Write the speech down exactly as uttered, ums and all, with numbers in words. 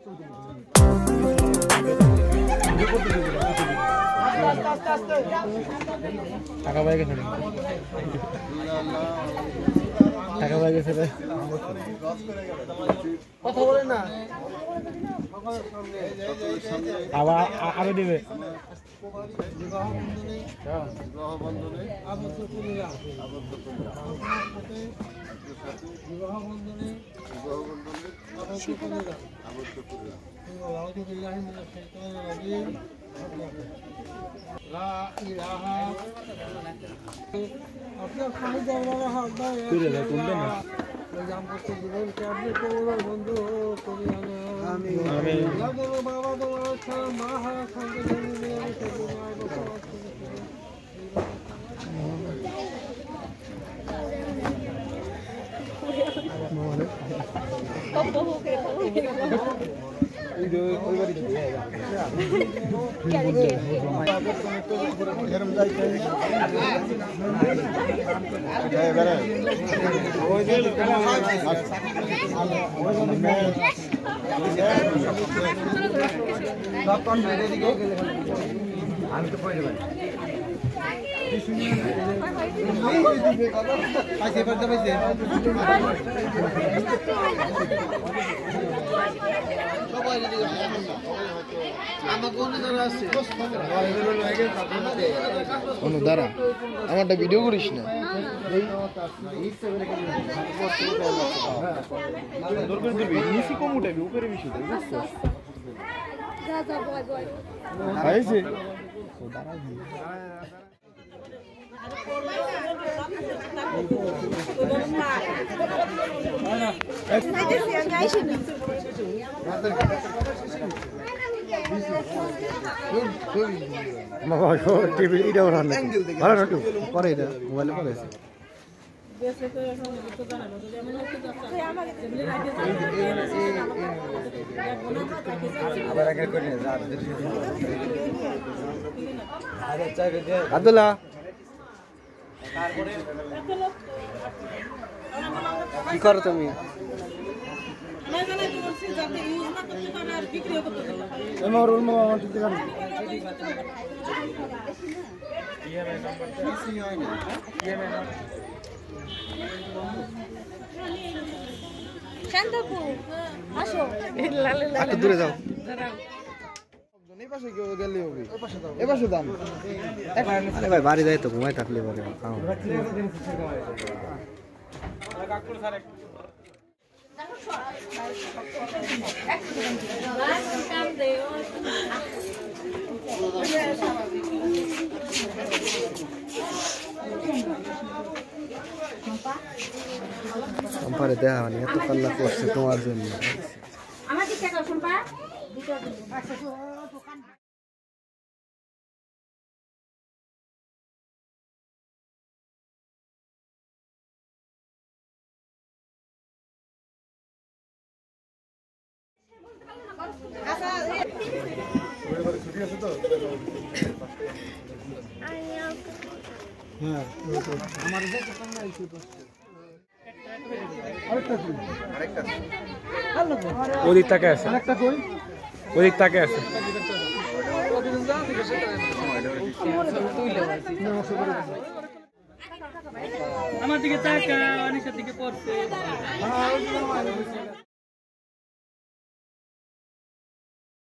টাকা পাই গেছে টাকা পাই গেছে কথা বলে না আবার আরো দেবে আমি তো পড়ে যাই পাইছে পাইছে পাইছে সবাই দিকে আমার কোন দ্বারা আছে কোন দ্বারা আমারটা ভিডিও করিস না দরকার দিবি নিচে কম উঠাবি উপরে বেশি উঠাবি বুঝছস যা যা বয় বয় পাইছে টিভি এটা ওরা ভালো না একটু পরে এটা মোবাইলে পরে আব্দুল্লাহ কি করো তুমি দূরে যাও ভাই বাড়ি যাই তো ঘুমাই থাকলে পরে সম্পারে দেখা হয়নি এত পাল্লা করছে তোমার জন্য ওদিক তাকে আছে ওদিক তাকে আছে আমার দিকে তাকা অনেকের দিকে পড়ছে।